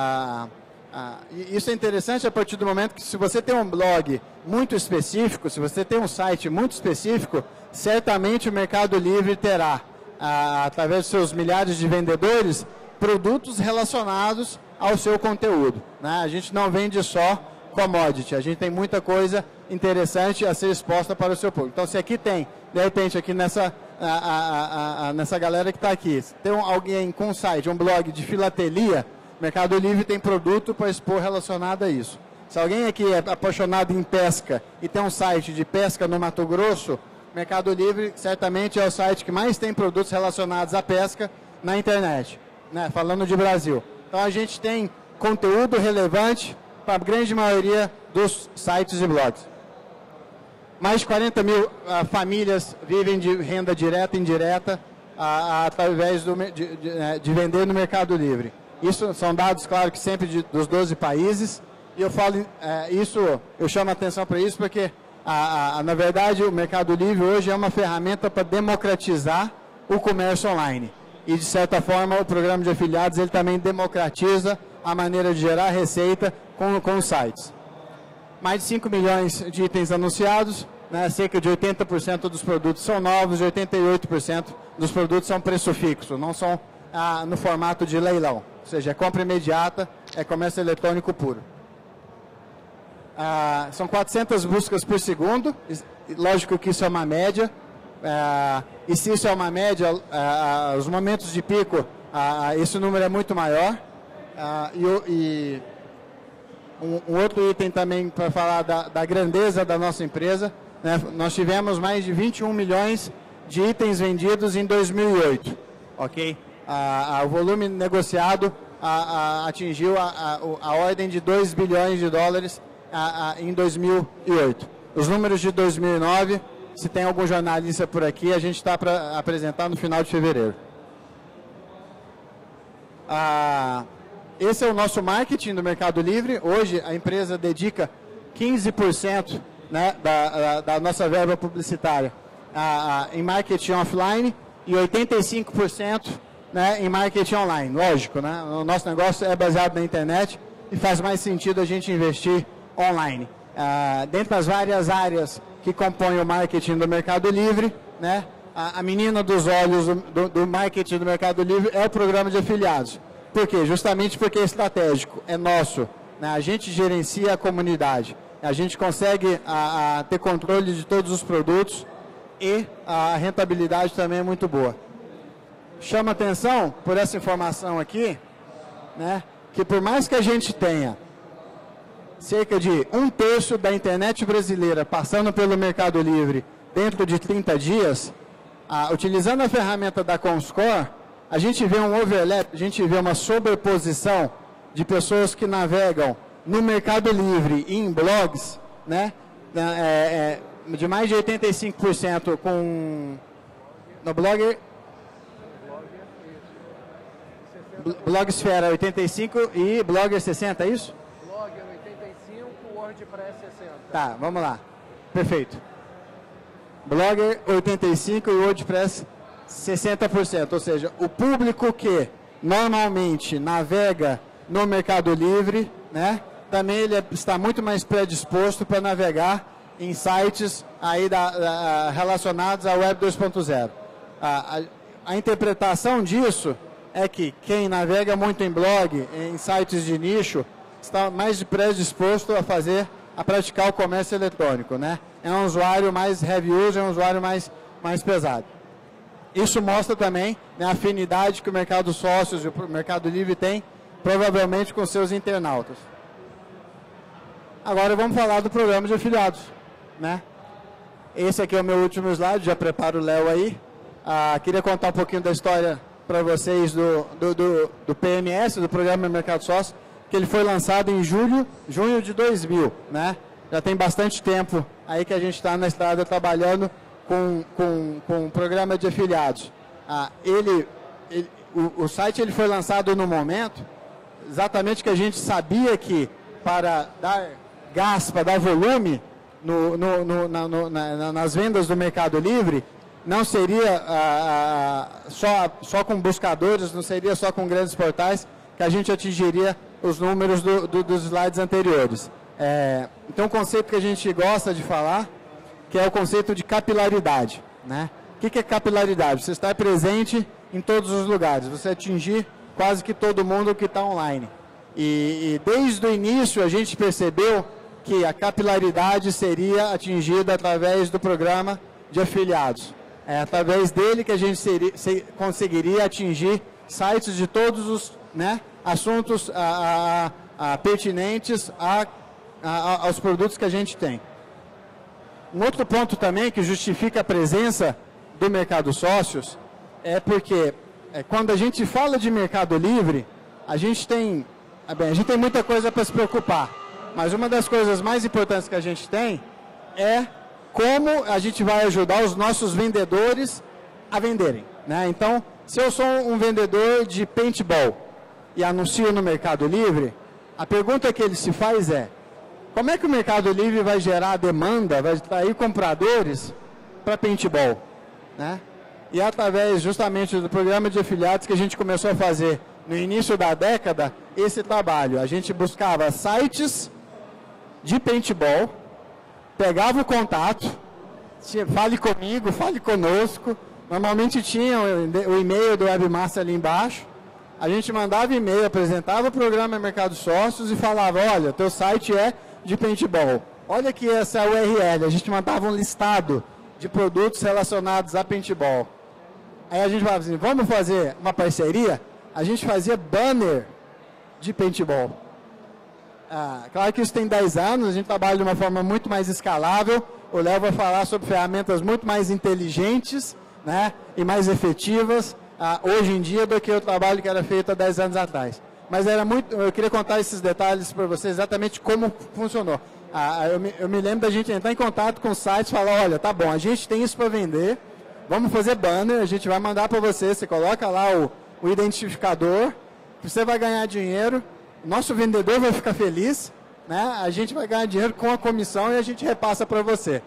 Isso é interessante a partir do momento que, se você tem um blog muito específico, se você tem um site muito específico, certamente o Mercado Livre terá, através dos seus milhares de vendedores, produtos relacionados ao seu conteúdo, né? A gente não vende só commodity, a gente tem muita coisa interessante a ser exposta para o seu público. Então, se aqui tem, de repente, aqui nessa galera que está aqui, se tem alguém com um site, um blog de filatelia, Mercado Livre tem produto para expor relacionado a isso. Se alguém aqui é apaixonado em pesca e tem um site de pesca no Mato Grosso, Mercado Livre certamente é o site que mais tem produtos relacionados à pesca na internet, né? Falando de Brasil. Então, a gente tem conteúdo relevante para a grande maioria dos sites e blogs. Mais de 40.000 famílias vivem de renda direta e indireta através de vender no Mercado Livre. Isso são dados, claro, que sempre dos 12 países. E eu falo eu chamo a atenção para isso porque, na verdade, o Mercado Livre hoje é uma ferramenta para democratizar o comércio online. E, de certa forma, o programa de afiliados ele também democratiza a maneira de gerar receita com os sites. Mais de 5 milhões de itens anunciados, né? Cerca de 80% dos produtos são novos e 88% dos produtos são preço fixo, não são no formato de leilão. Ou seja, é compra imediata, é comércio eletrônico puro. São 400 buscas por segundo, lógico que isso é uma média, e se isso é uma média, os momentos de pico, esse número é muito maior. Um outro item também para falar da grandeza da nossa empresa, né? Nós tivemos mais de 21 milhões de itens vendidos em 2008, ok? O volume negociado atingiu a ordem de 2 bilhões de dólares em 2008. Os números de 2009, se tem algum jornalista por aqui, a gente está para apresentar no final de fevereiro. Esse é o nosso marketing do Mercado Livre. Hoje a empresa dedica 15%, né, da nossa verba publicitária em marketing offline e 85%, né, em marketing online. Lógico, né? O nosso negócio é baseado na internet e faz mais sentido a gente investir online. Dentro das várias áreas que compõem o marketing do Mercado Livre, né, a menina dos olhos do marketing do Mercado Livre é o programa de afiliados. Por quê? Justamente porque é estratégico, é nosso, né? A gente gerencia a comunidade, a gente consegue ter controle de todos os produtos e a rentabilidade também é muito boa. Chama atenção por essa informação aqui, né, que por mais que a gente tenha cerca de 1/3 da internet brasileira passando pelo Mercado Livre dentro de 30 dias, utilizando a ferramenta da Comscore, a gente vê um overlap, a gente vê uma sobreposição de pessoas que navegam no Mercado Livre e em blogs, né, de mais de 85% no Blogger, Blogsfera 85 e Blogger 60, é isso? Blogger 85, WordPress 60. Tá, vamos lá. Perfeito. Blogger 85 e WordPress 60%, ou seja, o público que normalmente navega no Mercado Livre, né, também ele está muito mais predisposto para navegar em sites aí relacionados à Web 2.0. A interpretação disso é que quem navega muito em blog, em sites de nicho, está mais predisposto a praticar o comércio eletrônico, né? É um usuário mais heavy user, é um usuário mais pesado. Isso mostra também, né, a afinidade que o mercado sócios e o Mercado Livre tem, provavelmente com seus internautas. Agora vamos falar do programa de afiliados, né? Esse aqui é o meu último slide, já preparo o Léo aí. Queria contar um pouquinho da história para vocês do PMS, do Programa Mercado Sócio, que ele foi lançado em junho de 2000, né? Já tem bastante tempo aí que a gente está na estrada trabalhando com o programa de afiliados. O site ele foi lançado no momento, exatamente que a gente sabia que para dar gás, para dar volume nas vendas do Mercado Livre, não seria só com buscadores, não seria só com grandes portais que a gente atingiria os números dos slides anteriores. Então, o conceito que a gente gosta de falar, que é o conceito de capilaridade, né? O que é capilaridade? Você estar presente em todos os lugares, você atingir quase que todo mundo que está online. E desde o início a gente percebeu que a capilaridade seria atingida através do programa de afiliados. É através dele que a gente conseguiria atingir sites de todos os, né, assuntos pertinentes aos produtos que a gente tem. Um outro ponto também que justifica a presença do Mercado Sócios é porque quando a gente fala de Mercado Livre, a gente tem muita coisa para se preocupar, mas uma das coisas mais importantes que a gente tem é como a gente vai ajudar os nossos vendedores a venderem, né? Então, se eu sou um vendedor de paintball e anuncio no Mercado Livre, a pergunta que ele se faz é: como é que o Mercado Livre vai gerar demanda, vai atrair compradores para paintball, né? E através justamente do programa de afiliados que a gente começou a fazer no início da década, esse trabalho. A gente buscava sites de paintball, pegava o contato, fale comigo, fale conosco. Normalmente tinha o e-mail do Webmaster ali embaixo. A gente mandava e-mail, apresentava o programa Mercado Sócios e falava: olha, teu site é de paintball. Olha aqui essa URL. A gente mandava um listado de produtos relacionados a paintball. Aí a gente falava assim: vamos fazer uma parceria? A gente fazia banner de paintball. Claro que isso tem 10 anos, a gente trabalha de uma forma muito mais escalável. O Léo vai falar sobre ferramentas muito mais inteligentes, né, e mais efetivas hoje em dia do que o trabalho que era feito há 10 anos atrás. Mas eu queria contar esses detalhes para vocês, exatamente como funcionou. Eu me lembro da gente entrar em contato com o site e falar: olha, tá bom, a gente tem isso para vender, vamos fazer banner, a gente vai mandar para você coloca lá o identificador, você vai ganhar dinheiro, nosso vendedor vai ficar feliz, né? A gente vai ganhar dinheiro com a comissão e a gente repassa para você.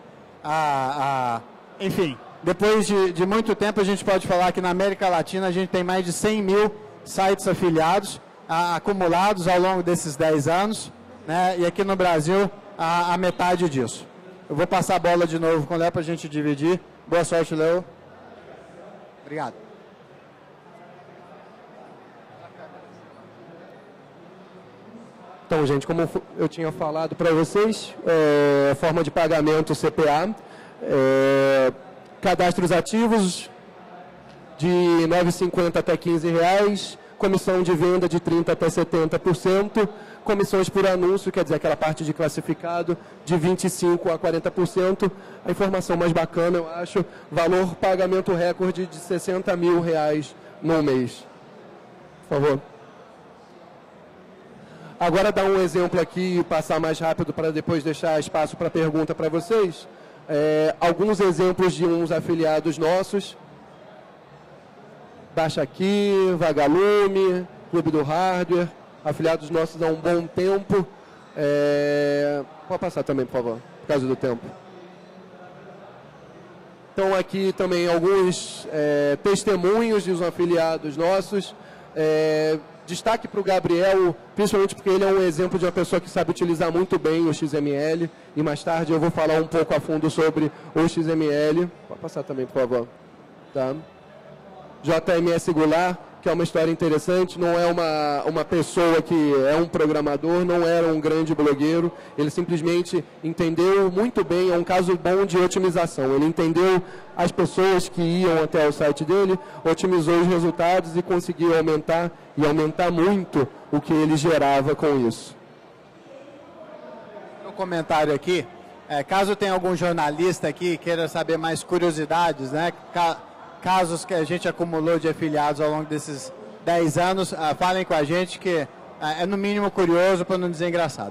Enfim, depois de muito tempo a gente pode falar que na América Latina a gente tem mais de 100 mil sites afiliados, acumulados ao longo desses 10 anos, né? E aqui no Brasil a metade disso. Eu vou passar a bola de novo com o Léo para a gente dividir. Boa sorte, Léo. Obrigado. Então, gente, como eu tinha falado para vocês, forma de pagamento CPA, cadastros ativos de R$ 9,50 até R$ 15, comissão de venda de 30% até 70%, comissões por anúncio, quer dizer, aquela parte de classificado, de 25% a 40%. A informação mais bacana, eu acho, valor pagamento recorde de R$ 60 mil no mês. Por favor. Agora dar um exemplo aqui e passar mais rápido para depois deixar espaço para pergunta para vocês. Alguns exemplos de uns afiliados nossos. Baixa Aqui, Vagalume, Clube do Hardware, afiliados nossos há um bom tempo. Pode passar também, por favor, por causa do tempo. Então aqui também alguns testemunhos de uns afiliados nossos. Destaque para o Gabriel, principalmente porque ele é um exemplo de uma pessoa que sabe utilizar muito bem o XML. E mais tarde eu vou falar um pouco a fundo sobre o XML. Pode passar também, por favor. Tá? JMS Goulart, que é uma história interessante, não é uma pessoa que é um programador, não era um grande blogueiro, ele simplesmente entendeu muito bem, é um caso bom de otimização, ele entendeu as pessoas que iam até o site dele, otimizou os resultados e conseguiu aumentar, e aumentar muito, o que ele gerava com isso. Um comentário aqui, caso tenha algum jornalista aqui queira saber mais curiosidades, né? Casos que a gente acumulou de afiliados ao longo desses 10 anos, falem com a gente que é no mínimo curioso, para não dizer engraçado.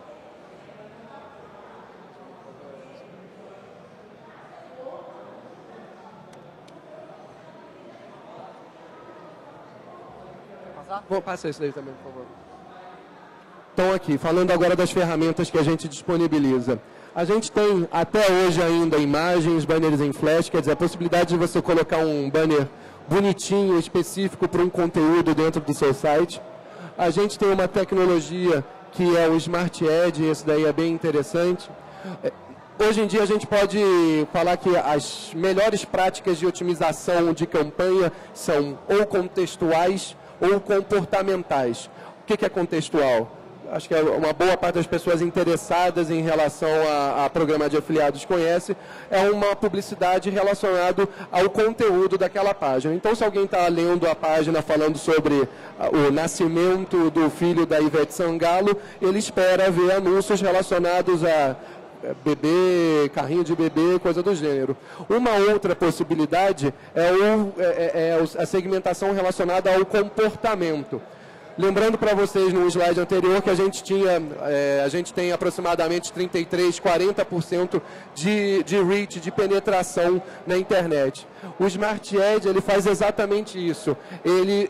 Vou passar isso daí também, por favor. Então aqui, falando agora das ferramentas que a gente disponibiliza. A gente tem até hoje ainda imagens, banners em flash, quer dizer, a possibilidade de você colocar um banner bonitinho, específico para um conteúdo dentro do seu site. A gente tem uma tecnologia que é o Smart Ad, esse daí é bem interessante. Hoje em dia a gente pode falar que as melhores práticas de otimização de campanha são ou contextuais ou comportamentais. O que é contextual? Acho que uma boa parte das pessoas interessadas em relação a programa de afiliados conhece, é uma publicidade relacionada ao conteúdo daquela página. Então, se alguém está lendo a página falando sobre o nascimento do filho da Ivete Sangalo, ele espera ver anúncios relacionados a bebê, carrinho de bebê, coisa do gênero. Uma outra possibilidade é a segmentação relacionada ao comportamento. Lembrando para vocês no slide anterior que a gente tem aproximadamente 33%, 40% de reach, de penetração na internet. O Smart Ad, ele faz exatamente isso. Ele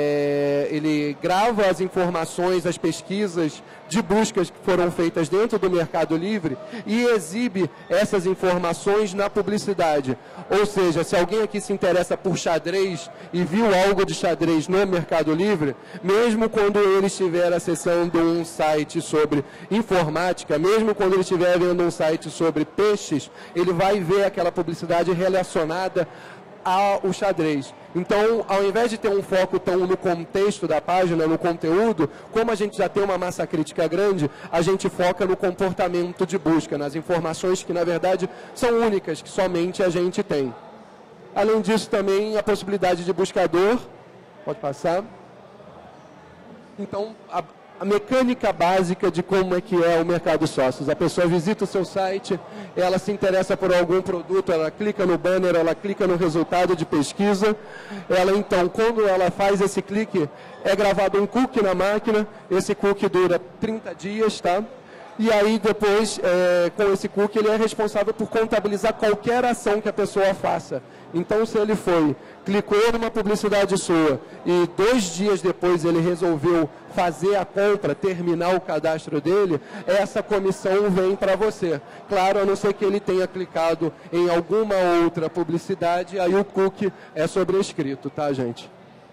grava as informações, as pesquisas de buscas que foram feitas dentro do Mercado Livre e exibe essas informações na publicidade. Ou seja, se alguém aqui se interessa por xadrez e viu algo de xadrez no Mercado Livre, mesmo quando ele estiver acessando um site sobre informática, mesmo quando ele estiver vendo um site sobre peixes, ele vai ver aquela publicidade relacionada ao xadrez. Então, ao invés de ter um foco tão no contexto da página, no conteúdo, como a gente já tem uma massa crítica grande, a gente foca no comportamento de busca, nas informações que, na verdade, são únicas, que somente a gente tem. Além disso, também a possibilidade de buscador. Pode passar. Então, a mecânica básica de como é que é o mercado sócios. A pessoa visita o seu site, ela se interessa por algum produto, ela clica no banner, ela clica no resultado de pesquisa. Ela, então, quando ela faz esse clique, é gravado um cookie na máquina. Esse cookie dura 30 dias, tá? E aí, depois, com esse cookie, ele é responsável por contabilizar qualquer ação que a pessoa faça. Então, se ele clicou numa publicidade sua e 2 dias depois ele resolveu fazer a compra, terminar o cadastro dele, essa comissão vem para você. Claro, a não ser que ele tenha clicado em alguma outra publicidade, aí o cookie é sobrescrito, tá, gente?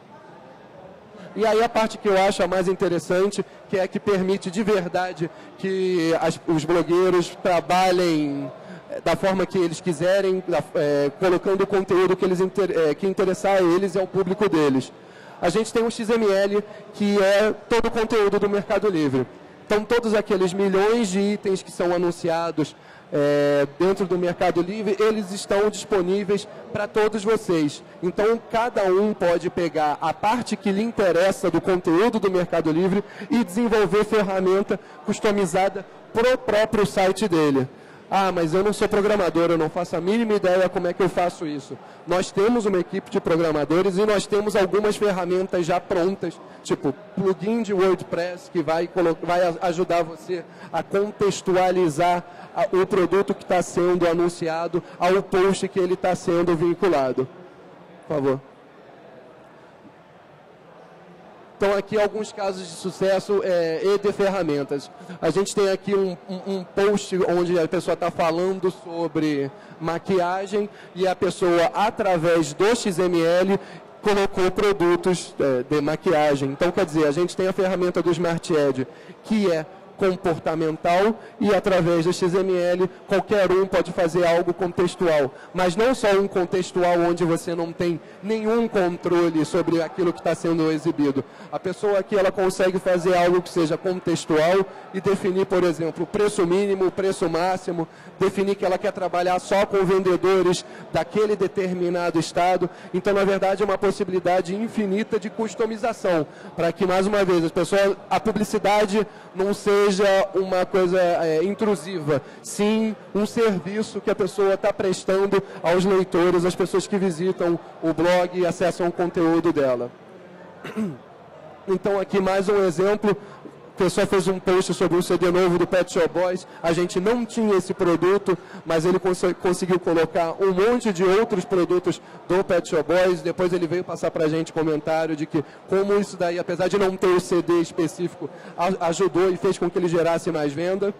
E aí a parte que eu acho a mais interessante, que é que permite de verdade que os blogueiros trabalhem da forma que eles quiserem, colocando o conteúdo que interessar a eles e ao público deles. A gente tem um XML, que é todo o conteúdo do Mercado Livre. Então, todos aqueles milhões de itens que são anunciados dentro do Mercado Livre, eles estão disponíveis para todos vocês. Então, cada um pode pegar a parte que lhe interessa do conteúdo do Mercado Livre e desenvolver ferramenta customizada para o próprio site dele. Ah, mas eu não sou programador, eu não faço a mínima ideia como é que eu faço isso. Nós temos uma equipe de programadores e nós temos algumas ferramentas já prontas, tipo plugin de WordPress, que vai ajudar você a contextualizar o produto que está sendo anunciado ao post que ele está sendo vinculado. Por favor. Então, aqui alguns casos de sucesso e de ferramentas. A gente tem aqui um post onde a pessoa está falando sobre maquiagem e a pessoa, através do XML, colocou produtos de maquiagem. Então, quer dizer, a gente tem a ferramenta do Smart Ad, que é comportamental, e através do XML qualquer um pode fazer algo contextual, mas não só um contextual onde você não tem nenhum controle sobre aquilo que está sendo exibido. A pessoa aqui, ela consegue fazer algo que seja contextual e definir, por exemplo, o preço mínimo, o preço máximo, definir que ela quer trabalhar só com vendedores daquele determinado estado. Então, na verdade, é uma possibilidade infinita de customização, para que, mais uma vez, a publicidade não seja uma coisa intrusiva, sim um serviço que a pessoa está prestando aos leitores, às pessoas que visitam o blog e acessam o conteúdo dela. Então, aqui mais um exemplo. A pessoa fez um post sobre um CD novo do Pet Shop Boys. A gente não tinha esse produto, mas ele conseguiu colocar um monte de outros produtos do Pet Shop Boys. Depois ele veio passar para a gente comentário de que como isso daí, apesar de não ter o CD específico, ajudou e fez com que ele gerasse mais venda.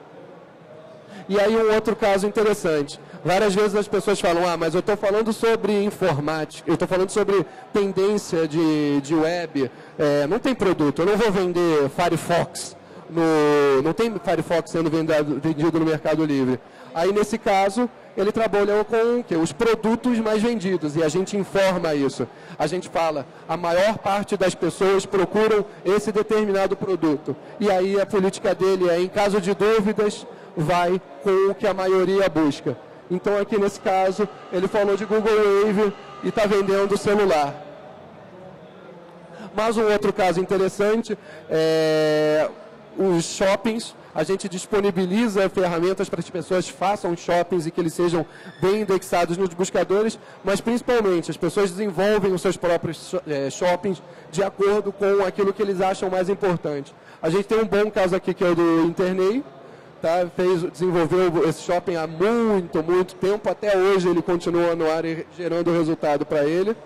E aí um outro caso interessante. Várias vezes as pessoas falam, mas eu estou falando sobre informática, eu estou falando sobre tendência de web, não tem produto, eu não vou vender Firefox, não tem Firefox sendo vendido no Mercado Livre. Aí nesse caso, ele trabalhou com os produtos mais vendidos, e a gente informa isso. A gente fala, a maior parte das pessoas procuram esse determinado produto. E aí a política dele é, em caso de dúvidas, vai com o que a maioria busca. Então, aqui nesse caso, ele falou de Google Wave e está vendendo celular. Mas um outro caso interessante é os shoppings. A gente disponibiliza ferramentas para que as pessoas façam shoppings e que eles sejam bem indexados nos buscadores, mas principalmente as pessoas desenvolvem os seus próprios shoppings de acordo com aquilo que eles acham mais importante. A gente tem um bom caso aqui que é o do Internei. Tá, desenvolveu esse shopping há muito tempo, até hoje ele continua no ar e gerando resultado para ele.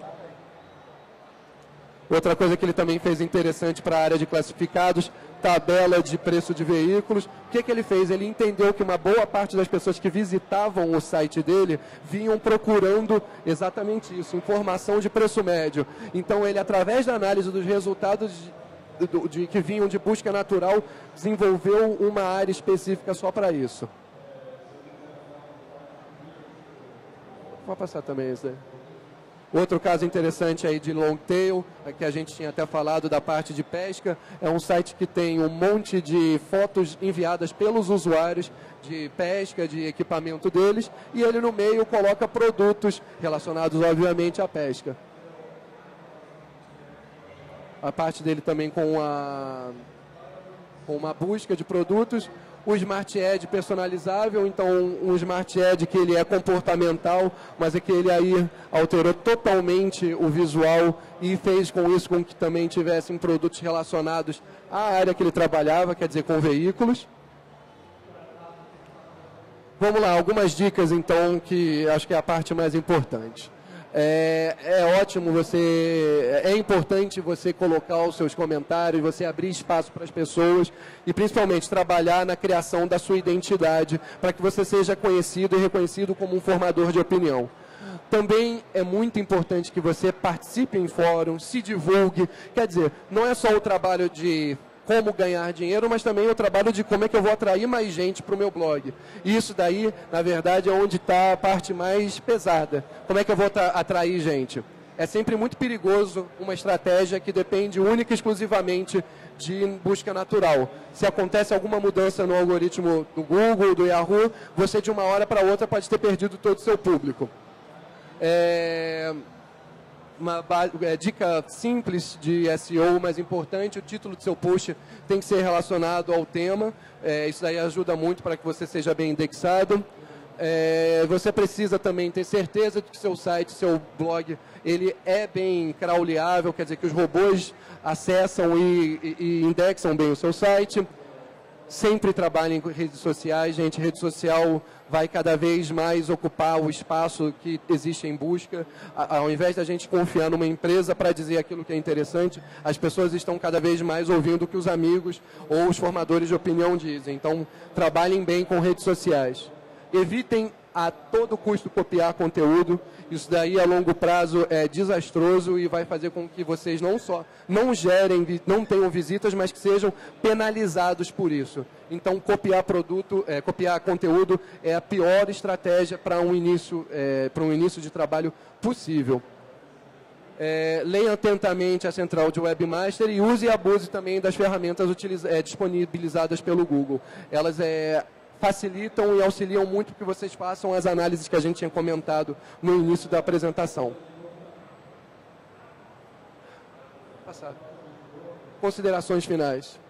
Outra coisa que ele também fez interessante para a área de classificados, tabela de preço de veículos. O que ele fez? Ele entendeu que uma boa parte das pessoas que visitavam o site dele vinham procurando exatamente isso, informação de preço médio. Então ele, através da análise dos resultados que vinham de busca natural, desenvolveu uma área específica só para isso. Vou passar também isso aí. Outro caso interessante aí de long tail, que a gente tinha até falado da parte de pesca, é um site que tem um monte de fotos enviadas pelos usuários de pesca, de equipamento deles, e ele no meio coloca produtos relacionados, obviamente, à pesca. A parte dele também com uma busca de produtos. O Smart Ad personalizável, então um Smart Ad que ele é comportamental, mas é que ele aí alterou totalmente o visual e fez com isso com que também tivessem produtos relacionados à área que ele trabalhava, quer dizer, com veículos. Vamos lá, algumas dicas então, que acho que é a parte mais importante. É importante você colocar os seus comentários, você abrir espaço para as pessoas e principalmente trabalhar na criação da sua identidade para que você seja conhecido e reconhecido como um formador de opinião. Também é muito importante que você participe em fóruns, se divulgue, quer dizer, não é só o trabalho de como ganhar dinheiro, mas também o trabalho de como é que eu vou atrair mais gente para o meu blog. E isso daí, na verdade, é onde está a parte mais pesada. Como é que eu vou atrair gente? É sempre muito perigoso uma estratégia que depende única e exclusivamente de busca natural. Se acontece alguma mudança no algoritmo do Google, do Yahoo, você de uma hora para outra pode ter perdido todo o seu público. Uma dica simples de SEO, mas importante: o título do seu post tem que ser relacionado ao tema. Isso daí ajuda muito para que você seja bem indexado. Você precisa também ter certeza de que seu site, seu blog, ele é bem crawleável, quer dizer que os robôs acessam e indexam bem o seu site. Sempre trabalhe em redes sociais, gente. Rede social vai cada vez mais ocupar o espaço que existe em busca. Ao invés da gente confiar numa empresa para dizer aquilo que é interessante, as pessoas estão cada vez mais ouvindo o que os amigos ou os formadores de opinião dizem. Então, trabalhem bem com redes sociais. Evitem a todo custo copiar conteúdo. Isso daí a longo prazo é desastroso e vai fazer com que vocês não só não tenham visitas, mas que sejam penalizados por isso. Então, copiar conteúdo é a pior estratégia para um início de trabalho possível. Leia atentamente a central de Webmaster e use e abuse também das ferramentas disponibilizadas pelo Google. Elas facilitam e auxiliam muito que vocês façam as análises que a gente tinha comentado no início da apresentação. Passar. Considerações finais.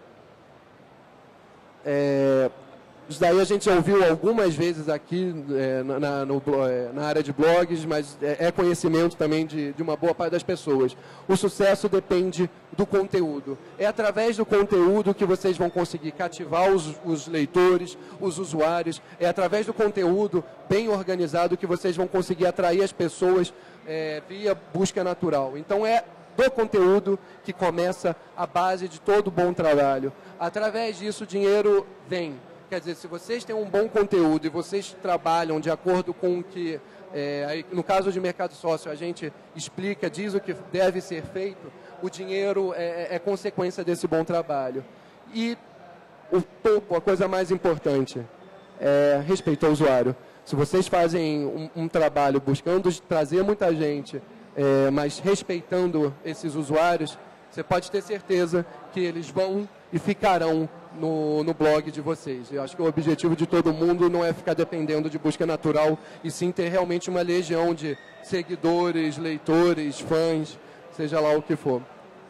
Isso daí a gente já ouviu algumas vezes aqui na área de blogs, mas é conhecimento também de uma boa parte das pessoas. O sucesso depende do conteúdo. É através do conteúdo que vocês vão conseguir cativar os leitores, os usuários. É através do conteúdo bem organizado que vocês vão conseguir atrair as pessoas via busca natural. Então, é do conteúdo que começa a base de todo bom trabalho. Através disso, o dinheiro vem. Quer dizer, se vocês têm um bom conteúdo e vocês trabalham de acordo com o que, no caso de mercado sócio, a gente explica, diz o que deve ser feito, o dinheiro é consequência desse bom trabalho. E o topo, a coisa mais importante, é respeito ao usuário. Se vocês fazem um trabalho buscando trazer muita gente, mas respeitando esses usuários, você pode ter certeza que eles vão e ficarão no blog de vocês. Eu acho que o objetivo de todo mundo não é ficar dependendo de busca natural, e sim ter realmente uma legião de seguidores, leitores, fãs, seja lá o que for.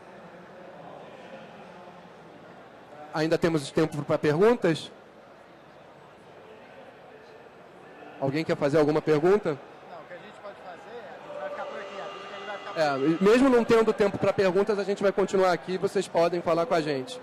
Ainda temos tempo para perguntas? Alguém quer fazer alguma pergunta? Não, o que a gente pode fazer, a gente vai ficar por aqui. A gente vai ficar por aqui. Mesmo não tendo tempo para perguntas, a gente vai continuar aqui, vocês podem falar com a gente.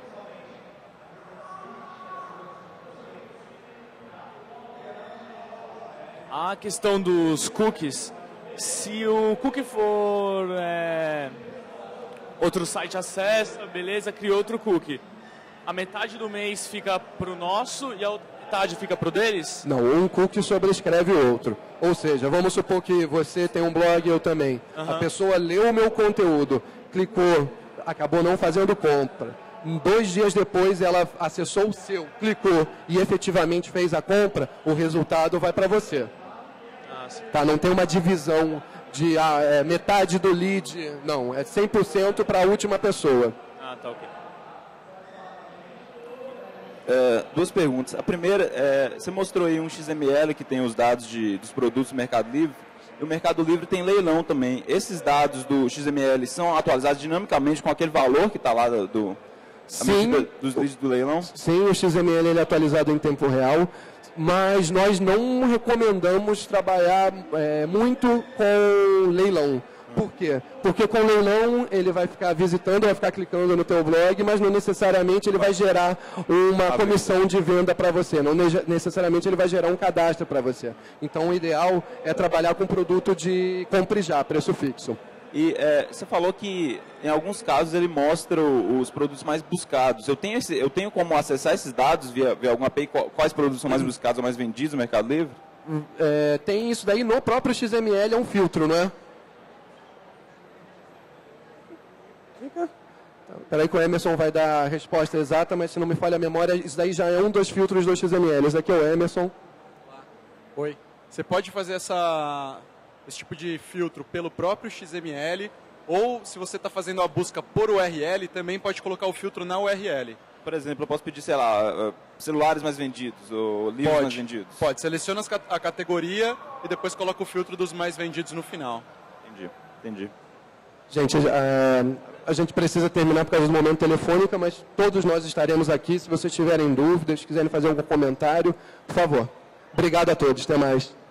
A questão dos cookies, se o cookie for outro site acessa, beleza, cria outro cookie. A metade do mês fica para o nosso e a outra metade fica para o deles? Não, um cookie sobrescreve o outro. Ou seja, vamos supor que você tem um blog e eu também. A pessoa leu o meu conteúdo, clicou, acabou não fazendo compra. 2 dias depois ela acessou o seu, clicou e efetivamente fez a compra, o resultado vai para você. Tá, não tem uma divisão de metade do lead, não, é 100% para a última pessoa. Tá ok. 2 perguntas. A primeira, você mostrou aí um XML que tem os dados dos produtos do Mercado Livre, e o Mercado Livre tem leilão também. Esses dados do XML são atualizados dinamicamente com aquele valor que está lá Sim, dos leads do leilão? Sim, o XML ele é atualizado em tempo real, mas nós não recomendamos trabalhar muito com leilão. Por quê? Porque com leilão ele vai ficar visitando, vai ficar clicando no teu blog, mas não necessariamente ele vai gerar uma comissão de venda para você, não necessariamente ele vai gerar um cadastro para você. Então o ideal é trabalhar com produto de compre já, preço fixo. E você falou que em alguns casos ele mostra os produtos mais buscados. Eu tenho como acessar esses dados via alguma API, quais produtos são mais buscados ou mais vendidos no Mercado Livre? Tem isso daí no próprio XML, é um filtro, não é? Peraí que o Emerson vai dar a resposta exata, mas se não me falha a memória, isso daí já é um dos filtros do XML. Esse aqui é o Emerson. Oi. Você pode fazer esse tipo de filtro pelo próprio XML, ou se você está fazendo a busca por URL, também pode colocar o filtro na URL. Por exemplo, eu posso pedir, sei lá, celulares mais vendidos ou livros mais vendidos. Pode. Seleciona a categoria e depois coloca o filtro dos mais vendidos no final. Entendi. Gente, a gente precisa terminar por causa do momento telefônica, mas todos nós estaremos aqui. Se vocês tiverem dúvidas, quiserem fazer algum comentário, por favor. Obrigado a todos. Até mais.